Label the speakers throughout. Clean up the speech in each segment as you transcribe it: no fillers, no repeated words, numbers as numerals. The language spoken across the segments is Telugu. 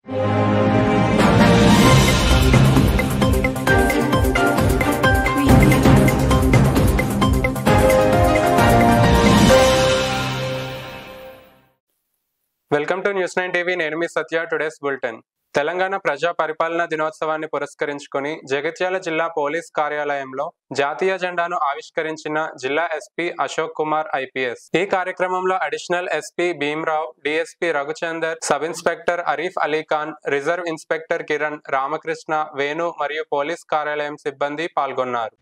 Speaker 1: Welcome to news 9 TV. నేను మీ సత్య. Today's bulletin. తెలంగాణ ప్రజా పరిపాలన దినోత్సవాన్ని పురస్కరించుకొని జగిత్యాల జిల్లా పోలీస్ కార్యాలయంలో జాతీయ జెండాను ఆవిష్కరించిన జిల్లా ఎస్పీ అశోక్ కుమార్ ఐపీఎస్. ఈ కార్యక్రమంలో additional SP Bhimrao, DSP Raghuchander, sub inspector Arif Alikhan, reserve inspector Kiran, Ramakrishna, Venu మరియు పోలీస్ కార్యాలయం సిబ్బంది పాల్గొన్నారు.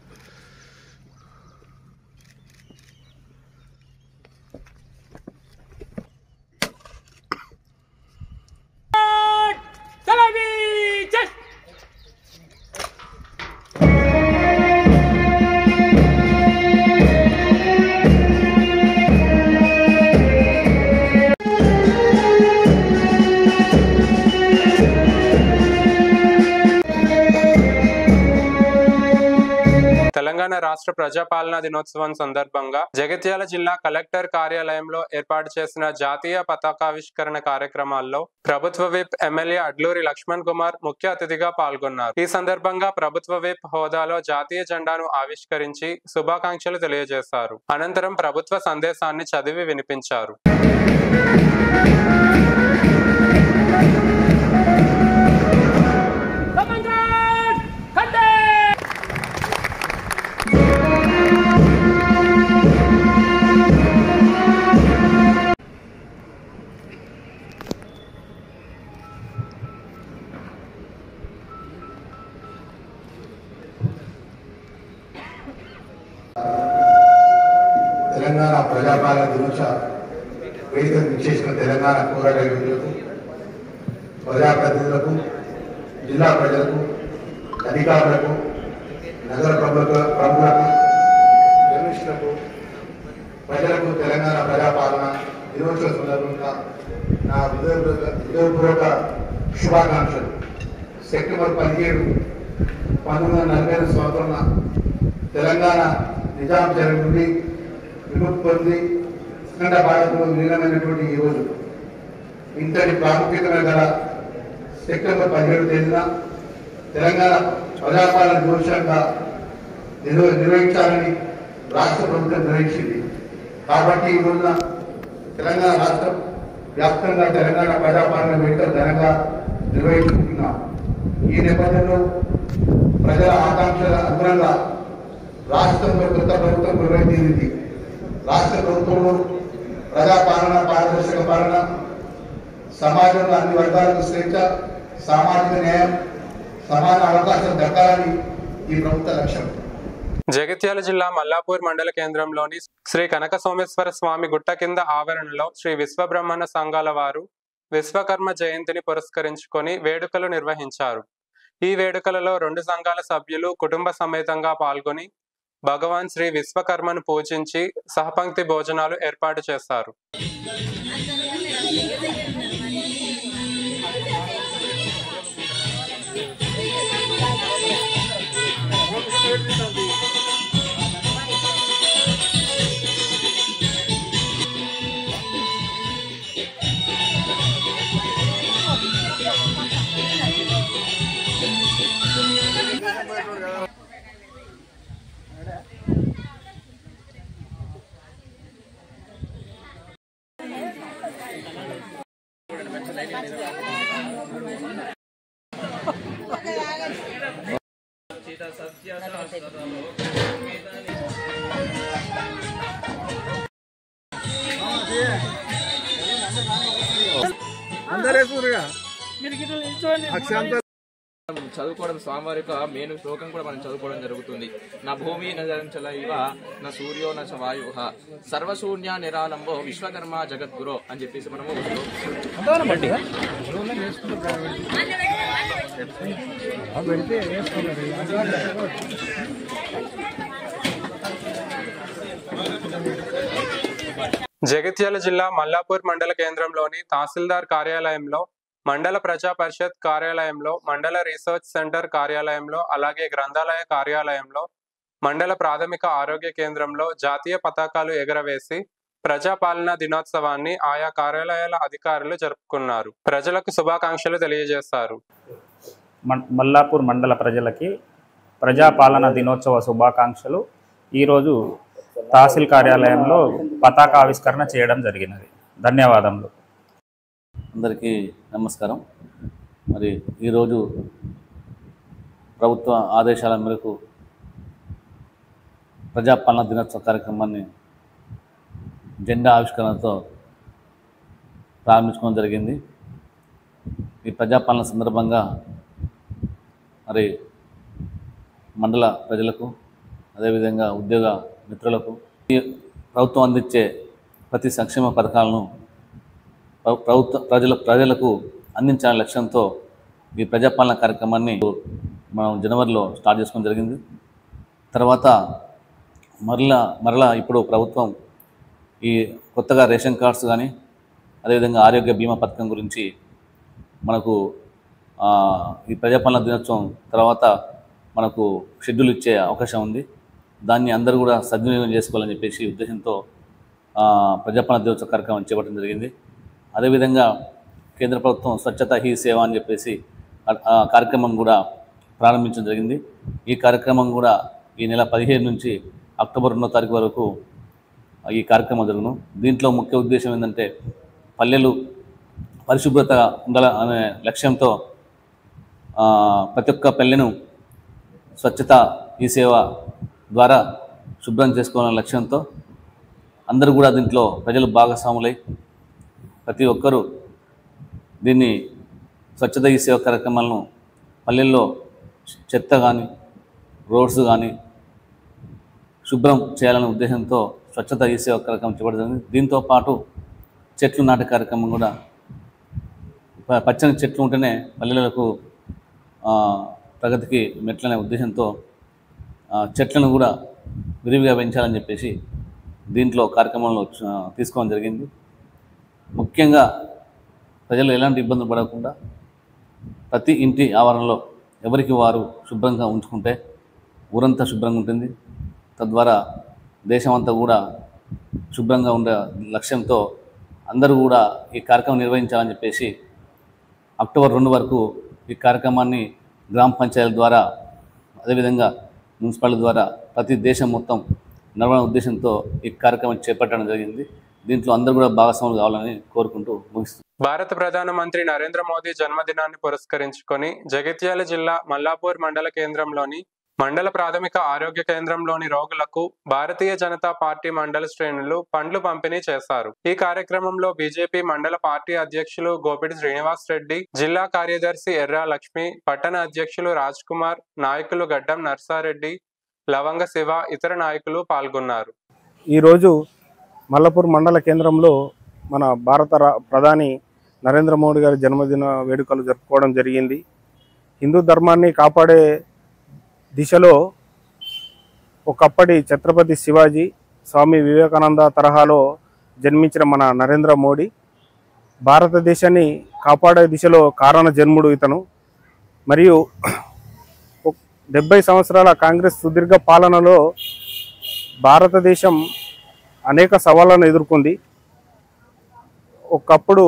Speaker 1: తెలంగాణ రాష్ట్ర ప్రజాపాలనా దినోత్సవం సందర్భంగా జగిత్యాల జిల్లా కలెక్టర్ కార్యాలయంలో ఏర్పాటు చేసిన జాతీయ పతాకావిష్కరణ కార్యక్రమాల్లో ప్రభుత్వ విప్ ఎమ్మెల్యే అడ్లూరి లక్ష్మణ్ కుమార్ ముఖ్య అతిథిగా పాల్గొన్నారు. ఈ సందర్భంగా ప్రభుత్వ విప్ హోదాలో జాతీయ జెండాను ఆవిష్కరించి శుభాకాంక్షలు తెలియజేశారు. అనంతరం ప్రభుత్వ సందేశాన్ని చదివి వినిపించారు.
Speaker 2: తెలంగాణ ప్రజాపాలన దినోత్సవ వేదికను విచ్చేసిన తెలంగాణ పోరాట యోధులకు, ప్రజాప్రతినిధులకు, జిల్లా ప్రజలకు, అధికారులకు, నగర ప్రముఖులకు, జర్నలిస్టులకు, ప్రజలకు తెలంగాణ ప్రజాపాలన దినోత్సవ సందర్భంగా నా హృదయపూర్వక శుభాకాంక్షలు. సెప్టెంబర్ 17, 1940 సంవత్సరంలో తెలంగాణ నిజాం చర్య నుండి విముక్తి పొంది అఖండ భారత్లో విలీనమైనటువంటి ఈ రోజు ఇంతటి ప్రాముఖ్యత గల సెప్టెంబర్ 17 తేదీన తెలంగాణ ప్రజాపాలన దినోత్సవంగా నిర్వహించాలని రాష్ట్ర ప్రభుత్వం నిర్వహించింది. కాబట్టి ఈ రోజున తెలంగాణ రాష్ట్ర వ్యాప్తంగా తెలంగాణ ప్రజాపాలన వేడుకలు ఘనంగా నిర్వహించుకుంటున్నాం. ఈ నేపథ్యంలో ప్రజల ఆకాంక్షల అనుగుణంగా రాష్ట్రంలో కొత్త ప్రభుత్వం నిర్వహించింది. రాష్ట్ర ప్రభుత్వంలో ప్రజాపాలన, పారదర్శక పాలన, సమాజంలో అన్ని వర్గాలకు స్వేచ్ఛ, సామాజిక న్యాయం, సమాన అవకాశం దక్కాలని ఈ ప్రభుత్వ లక్ష్యం.
Speaker 1: జగిత్యాల జిల్లా మల్లాపూర్ మండల కేంద్రంలోని శ్రీ కనక సోమేశ్వర స్వామి గుట్ట కింద ఆవరణలో శ్రీ విశ్వబ్రహ్మణ సంఘాల వారు విశ్వకర్మ జయంతిని పురస్కరించుకొని వేడుకలు నిర్వహించారు. ఈ వేడుకలలో 2 సంఘాల సభ్యులు కుటుంబ సమేతంగా పాల్గొని భగవాన్ శ్రీ విశ్వకర్మను పూజించి సహపంక్తి భోజనాలు ఏర్పాటు చేశారు.
Speaker 3: చదువుకోవడం స్వామివారి యొక్క మెయిన్ శ్లోకం కూడా మనం చదువుకోవడం జరుగుతుంది. నా భూమి నజంచల ఇవ నా సూర్యో నచ వాయు సర్వశూన్య నిరాలంబో విశ్వకర్మ జగద్గురో అని చెప్పేసి మనము
Speaker 1: జగిత్యాల జిల్లా మల్లాపూర్ మండల కేంద్రంలోని తహసీల్దార్ కార్యాలయంలో, మండల ప్రజా పరిషత్ కార్యాలయంలో, మండల రీసెర్చ్ సెంటర్ కార్యాలయంలో, అలాగే గ్రంథాలయ కార్యాలయంలో, మండల ప్రాథమిక ఆరోగ్య కేంద్రంలో జాతీయ పతాకాలు ఎగరవేసి ప్రజాపాలనా దినోత్సవాన్ని ఆయా కార్యాలయాల అధికారులు జరుపుకున్నారు. ప్రజలకు శుభాకాంక్షలు తెలియజేశారు.
Speaker 4: మల్లాపూర్ మండల ప్రజలకి ప్రజాపాలన దినోత్సవ శుభాకాంక్షలు. ఈరోజు తహసీల్ కార్యాలయంలో పతాక ఆవిష్కరణ చేయడం జరిగినది. ధన్యవాదములు.
Speaker 5: అందరికీ నమస్కారం. మరి ఈరోజు ప్రభుత్వ ఆదేశాల మేరకు ప్రజాపాలన దినోత్సవ కార్యక్రమాన్ని జెండా ఆవిష్కరణతో ప్రారంభించుకోవడం జరిగింది. ఈ ప్రజాపాలన సందర్భంగా మరి మండల ప్రజలకు, అదేవిధంగా ఉద్యోగ మిత్రులకు ఈ ప్రభుత్వం అందించే ప్రతి సంక్షేమ పథకాలను ప్రజలకు అందించాలనే లక్ష్యంతో ఈ ప్రజాపాలన కార్యక్రమాన్ని మనం జనవరిలో స్టార్ట్ చేసుకోవడం జరిగింది. తర్వాత మరలా ఇప్పుడు ప్రభుత్వం ఈ కొత్తగా రేషన్ కార్డ్స్ కానీ, అదేవిధంగా ఆరోగ్య బీమా పథకం గురించి మనకు ఈ ప్రజాపాలన దినోత్సవం తర్వాత మనకు షెడ్యూల్ ఇచ్చే అవకాశం ఉంది. దాన్ని అందరూ కూడా సద్వినియోగం చేసుకోవాలని చెప్పేసి ఉద్దేశంతో ప్రజాపాలన దినోత్సవ కార్యక్రమం చేపట్టడం జరిగింది. అదేవిధంగా కేంద్ర ప్రభుత్వం స్వచ్ఛత హీ సేవ అని చెప్పేసి కార్యక్రమం కూడా ప్రారంభించడం జరిగింది. ఈ కార్యక్రమం కూడా ఈ నెల 15 నుంచి అక్టోబర్ 2వ తారీఖు వరకు ఈ కార్యక్రమం జరుగును. దీంట్లో ముఖ్య ఉద్దేశం ఏంటంటే పల్లెలు పరిశుభ్రత ఉండాలనే లక్ష్యంతో ప్రతి ఒక్క పల్లెను స్వచ్ఛత ఈ సేవ ద్వారా శుభ్రం చేసుకోవాలనే లక్ష్యంతో అందరూ కూడా దీంట్లో ప్రజలు భాగస్వాములై ప్రతి ఒక్కరూ దీన్ని స్వచ్ఛత ఈ సేవ కార్యక్రమాలను పల్లెల్లో చెత్త కానీ, రోడ్స్ కానీ శుభ్రం చేయాలనే ఉద్దేశంతో స్వచ్ఛత ఈ సేవ కార్యక్రమం చేపడుతుంది. దీంతో పాటు చెట్లు నాటే కార్యక్రమం కూడా, పచ్చని చెట్లు ఉంటేనే పల్లెలకు ప్రగతికి మెట్లనే ఉద్దేశంతో చెట్లను కూడా విరివిగా పెంచాలని చెప్పేసి దీంట్లో కార్యక్రమంలో తీసుకోవడం జరిగింది. ముఖ్యంగా ప్రజలు ఎలాంటి ఇబ్బందులు పడకుండా ప్రతి ఇంటి ఆవరణలో ఎవరికి వారు శుభ్రంగా ఉంచుకుంటే ఊరంతా శుభ్రంగా ఉంటుంది. తద్వారా దేశమంతా కూడా శుభ్రంగా ఉండే లక్ష్యంతో అందరూ కూడా ఈ కార్యక్రమం నిర్వహించాలని చెప్పేసి అక్టోబర్ 2 వరకు ఈ కార్యక్రమాన్ని గ్రామ పంచాయతీల ద్వారా, అదేవిధంగా మున్సిపాలిటీ ద్వారా ప్రతి దేశం మొత్తం నడవడం ఉద్దేశంతో ఈ కార్యక్రమం చేపట్టడం జరిగింది. దీంట్లో అందరూ కూడా భాగస్వాములు కావాలని కోరుకుంటూ ముగిస్తుంది.
Speaker 1: భారత ప్రధానమంత్రి నరేంద్ర మోదీ జన్మదినాన్ని పురస్కరించుకొని జగిత్యాల జిల్లా మల్లాపూర్ మండల కేంద్రంలోని మండల ప్రాథమిక ఆరోగ్య కేంద్రంలోని రోగులకు భారతీయ జనతా పార్టీ మండల శ్రేణులు పండ్లు పంపిణీ చేశారు. ఈ కార్యక్రమంలో బీజేపీ మండల పార్టీ అధ్యక్షులు గోపిడి శ్రీనివాస్ రెడ్డి, జిల్లా కార్యదర్శి ఎర్రా లక్ష్మి, పట్టణ అధ్యక్షులు రాజ్ కుమార్, నాయకులు గడ్డం నర్సారెడ్డి, లవంగ శివ, ఇతర నాయకులు పాల్గొన్నారు.
Speaker 6: ఈరోజు మల్లపూర్ మండల కేంద్రంలో మన భారత ప్రధాని నరేంద్ర మోడీ గారి జన్మదిన వేడుకలు జరుపుకోవడం జరిగింది. హిందూ ధర్మాన్ని కాపాడే దిశలో ఒకప్పటి ఛత్రపతి శివాజీ, స్వామి వివేకానంద తరహాలో జన్మించిన మన నరేంద్ర మోడీ భారతదేశాన్ని కాపాడే దిశలో కారణ జన్ముడు ఇతను. మరియు 70 సంవత్సరాల కాంగ్రెస్ సుదీర్ఘ పాలనలో భారతదేశం అనేక సవాళ్లను ఎదుర్కొంది. ఒకప్పుడు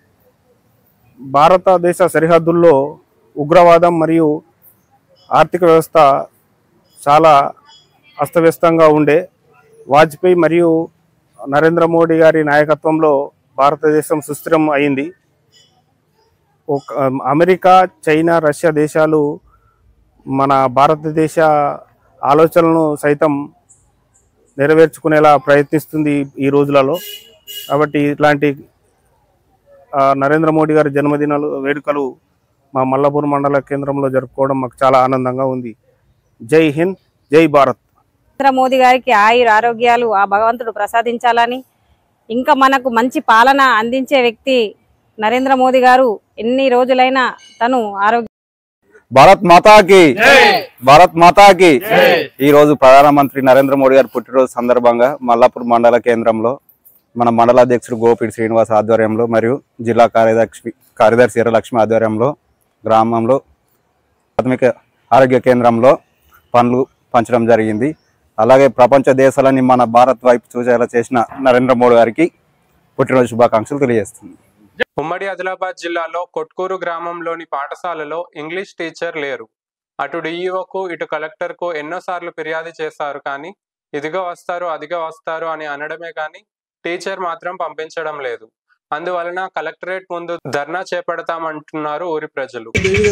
Speaker 6: భారతదేశ సరిహద్దుల్లో ఉగ్రవాదం మరియు ఆర్థిక వ్యవస్థ చాలా అస్తవ్యస్తంగా ఉండే. వాజ్పేయి మరియు నరేంద్ర మోడీ గారి నాయకత్వంలో భారతదేశం సుస్థిరం అయింది. అమెరికా, చైనా, రష్యా దేశాలు మన భారతదేశ ఆలోచనలను సైతం నెరవేర్చుకునేలా ప్రయత్నిస్తుంది ఈ రోజులలో. కాబట్టి ఇట్లాంటి నరేంద్ర మోడీ గారి జన్మదినాలు వేడుకలు మా మల్లపూర్ మండల కేంద్రంలో జరుపుకోవడం మాకు చాలా ఆనందంగా ఉంది. జై హింద్, జై భారత్.
Speaker 7: నరేంద్ర మోదీ గారికి ఆయుర ఆరోగ్యాలు ఆ భగవంతుడు ప్రసాదించాలని, ఇంకా మనకు మంచి పాలన అందించే వ్యక్తి నరేంద్ర మోదీ గారు. ఎన్ని రోజులైనా తను ఆరోగ్య
Speaker 8: భారత్ మాతాకి, భారత్ మాతాకి. ఈ రోజు ప్రధానమంత్రి నరేంద్ర మోడీ గారి పుట్టినరోజు సందర్భంగా మల్లాపూర్ మండల కేంద్రంలో మన మండల అధ్యక్షుడు గోపిడి శ్రీనివాస్ ఆధ్వర్యంలో మరియు జిల్లా కార్యదర్శి ఎర్ర లక్ష్మి ఆధ్వర్యంలో గ్రామంలో ప్రాథమిక ఆరోగ్య కేంద్రంలో పండ్లు పంచడం జరిగింది. అలాగే ప్రపంచ దేశాలని మన భారత్ వైపు చూసేలా చేసిన నరేంద్ర మోడీ గారికి పుట్టినరోజు శుభాకాంక్షలు తెలియజేస్తుంది.
Speaker 1: ఉమ్మడి ఆదిలాబాద్ జిల్లాలో కొట్కూరు గ్రామంలోని పాఠశాలలో ఇంగ్లీష్ టీచర్ లేరు. అటు డిఈఓకు ఇటు కలెక్టర్కు ఎన్నోసార్లు ఫిర్యాదు చేశారు, కానీ ఇదిగో వస్తారు అదిగో వస్తారు అని అనడమే కానీ టీచర్ మాత్రం పంపించడం లేదు. అందువలన కలెక్టరేట్ ముందు ధర్నా చేపడతామంటున్నారు ఊరి ప్రజలు.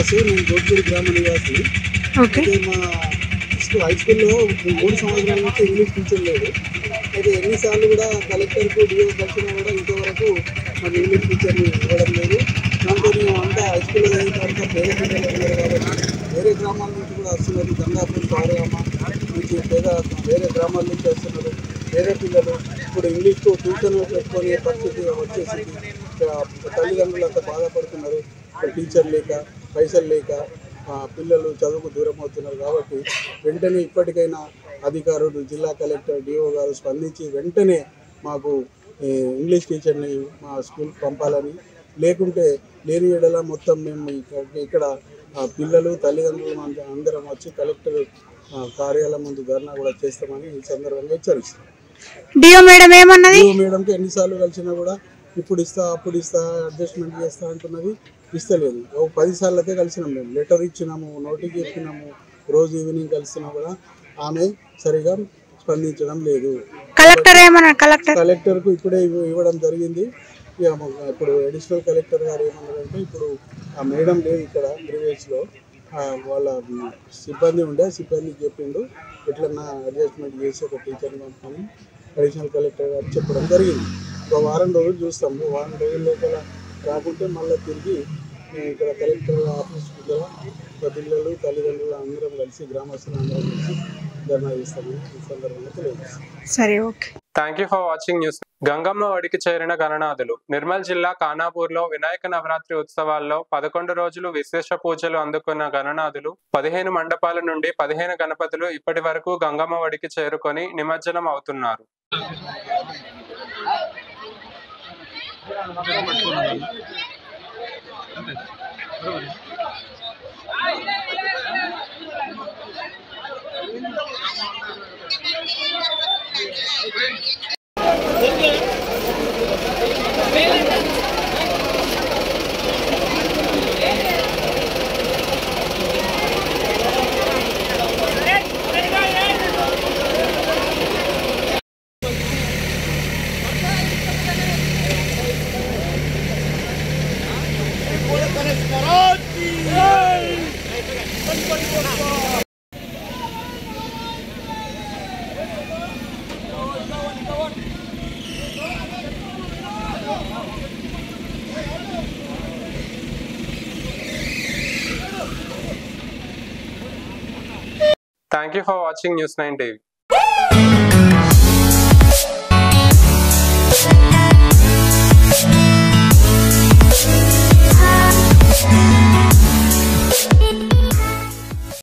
Speaker 9: హై స్కూల్లో 3 సంవత్సరాల నుంచి ఇంగ్లీష్ టీచర్ లేదు. అయితే ఎన్నిసార్లు కూడా కలెక్టర్కు డిఓ కలిసినా కూడా ఇంతవరకు మాకు ఇంగ్లీష్ టీచర్ని ఇవ్వడం లేదు. దాంతో మేము అంతా హై స్కూల్లో అయిన తర్వాత పేద పిల్లలు ఉన్నారు కాబట్టి వేరే గ్రామాల నుంచి కూడా వస్తున్నారు. గంగాపూర్ పారగామ నుంచి వేరే గ్రామాల నుంచి వస్తున్నారు వేరే పిల్లలు. ఇప్పుడు ఇంగ్లీష్కు ట్యూషన్లు పెట్టుకునే పరిస్థితి వచ్చేసింది. తల్లిదండ్రులు అంతా బాధపడుతున్నారు. టీచర్ లేక పైసలు లేక పిల్లలు చదువుకు దూరం అవుతున్నారు. కాబట్టి వెంటనే ఇప్పటికైనా అధికారులు జిల్లా కలెక్టర్ డిఓ గారు స్పందించి వెంటనే మాకు ఇంగ్లీష్ టీచర్ని మా స్కూల్కి పంపాలని, లేకుంటే లేని ఎడల మొత్తం మేము ఇక్కడ పిల్లలు తల్లిదండ్రులు అందరం వచ్చి కలెక్టర్ కార్యాలయం ముందు ధర్నా కూడా చేస్తామని ఈ సందర్భంగా హెచ్చరిస్తాం.
Speaker 10: డిఓ మేడం ఏమన్నది?
Speaker 9: డిఓ మేడంకి ఎన్నిసార్లు కలిసినా కూడా ఇప్పుడు ఇస్తా అప్పుడు ఇస్తా అడ్జస్ట్మెంట్ చేస్తా అంటున్నది, ఇస్తలేదు. 10 సార్లకే కలిసినాం. మేము లెటర్ ఇచ్చినాము, నోటీకి చెప్పినాము, రోజు ఈవినింగ్ కలిసినా కూడా ఆమె సరిగా స్పందించడం లేదు.
Speaker 10: కలెక్టర్ ఏమన్నా
Speaker 9: కలెక్టర్కు ఇప్పుడే ఇవ్వడం జరిగింది. ఇప్పుడు అడిషనల్ కలెక్టర్ గారు ఏమన్నారంటే ఇప్పుడు ఆ మేడం లేదు ఇక్కడ గ్రీవేజ్లో, వాళ్ళ సిబ్బంది ఉండే సిబ్బందికి చెప్పిండు ఎట్లన్నా అడ్జస్ట్మెంట్ చేసి ఒక టీచర్ని పంపని అడిషనల్ కలెక్టర్ గారు చెప్పడం జరిగింది. ఒక వారం రోజులు చూస్తాము. వారం రోజుల లోపల రాకుంటే మళ్ళీ తిరిగి ఇక్కడ కలెక్టర్ ఆఫీస్ దగ్గర పిల్లలు తల్లిదండ్రులు అందరం కలిసి గ్రామస్తులు అందరం కలిసి ధర్నా చేస్తామని ఈ సందర్భంగా తెలియజేస్తాం.
Speaker 10: సరే, okay.
Speaker 1: Thank you for watching news. Gangamma ఒడికి చేరిన గణనాథులు. నిర్మల్ జిల్లా ఖానాపూర్లో వినాయక నవరాత్రి ఉత్సవాల్లో 11 రోజులు విశేష పూజలు అందుకున్న గణనాథులు 15 మండపాల నుండి 15 గణపతులు ఇప్పటి వరకు గంగమ్మ ఒడికి చేరుకొని నిమజ్జనం అవుతున్నారు. Thank you for watching News 9 TV.